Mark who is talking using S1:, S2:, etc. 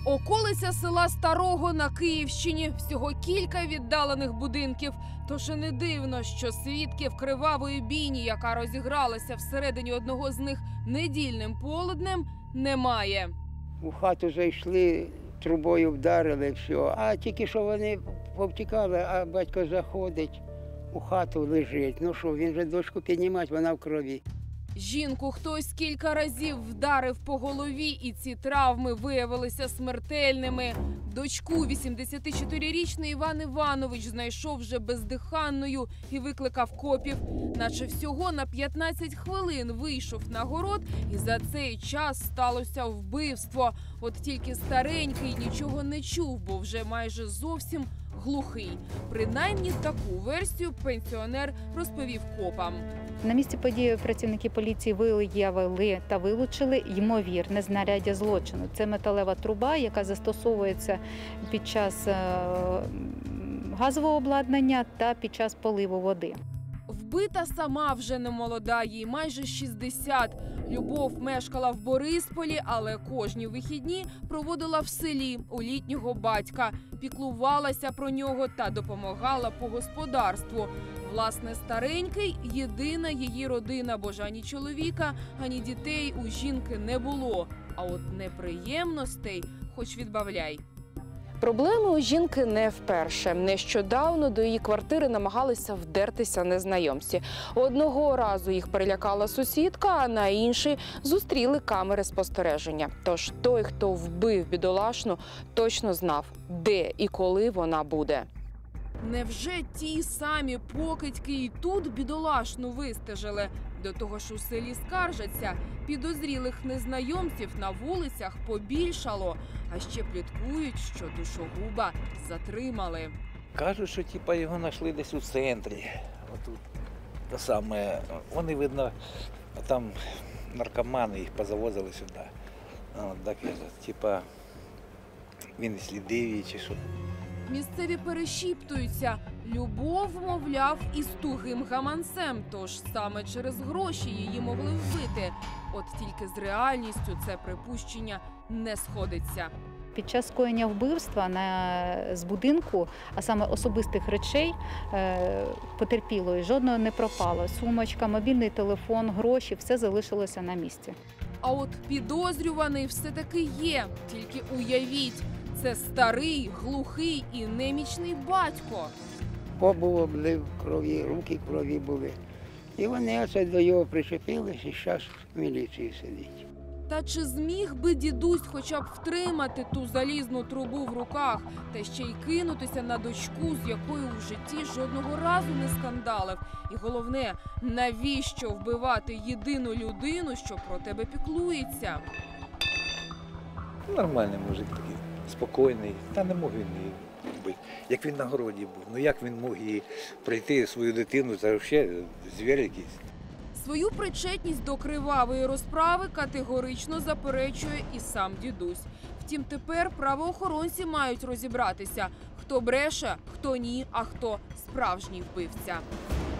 S1: Околиця села Старого на Київщині. Всього кілька віддалених будинків. Тож і не дивно, що свідків кривавої бійні, яка розігралася всередині одного з них недільним полуднем, немає.
S2: У хату зайшли, трубою вдарили, все. А тільки що вони повтікали, а батько заходить, у хату лежить. Ну що, він же дочку піднімати, вона в крові.
S1: Жінку хтось кілька разів вдарив по голові, і ці травми виявилися смертельними. Дочку 84-річний Іван Іванович знайшов вже бездиханною і викликав копів. Наче всього на 15 хвилин вийшов на город, і за цей час сталося вбивство. От тільки старенький нічого не чув, бо вже майже зовсім глухий. Принаймні таку версію пенсіонер розповів копам.
S3: На місці події працівники поліції виявили та вилучили ймовірне знаряддя злочину. Це металева труба, яка застосовується під час газового обладнання та під час поливу води.
S1: Вбита сама вже не молода, їй майже 60. Любов мешкала в Борисполі, але кожні вихідні проводила в селі у літнього батька. Піклувалася про нього та допомагала по господарству. Власне, старенький – єдина її родина, бо ж ані чоловіка, ані дітей у жінки не було. А от неприємностей хоч відбавляй.
S4: Проблеми у жінки не вперше. Нещодавно до її квартири намагалися вдертися незнайомці. Одного разу їх перелякала сусідка, а на інший зустріли камери спостереження. Тож той, хто вбив бідолашну, точно знав, де і коли вона буде.
S1: Невже ті самі покидьки і тут бідолашну вистежили? До того ж у селі скаржаться, підозрілих незнайомців на вулицях побільшало. А ще пліткують, що душогуба затримали.
S5: Кажуть, що його знайшли десь у центрі. Отут те саме. Вони, видно, там наркомани, їх позавозили сюди. Так, він слідивий чи що.
S1: Місцеві перешіптуються. Любов, мовляв, із тугим гаманцем, тож саме через гроші її могли вбити. От тільки з реальністю це припущення не сходиться.
S3: Під час скоєння вбивства з будинку, а саме особистих речей потерпілої, жодного не пропало. Сумочка, мобільний телефон, гроші – все залишилося на місці.
S1: А от підозрюваний все-таки є. Тільки уявіть, це старий, глухий і немічний батько.
S2: Обув облив крові, руки в крові були. І вони оце до його причепились, і зараз в міліції сидить.
S1: Та чи зміг би дідусь хоча б втримати ту залізну трубу в руках, та ще й кинутися на дочку, з якою в житті жодного разу не скандалив? І головне, навіщо вбивати єдину людину, що про тебе піклується?
S5: Нормальний мужик такий, спокійний, та не мог він її вбити. Як він на городі був, ну як він мог її прийти, свою дитину, це взагалі звір якийсь.
S1: Свою причетність до кривавої розправи категорично заперечує і сам дідусь. Втім, тепер правоохоронці мають розібратися, хто бреше, хто ні, а хто справжній вбивця.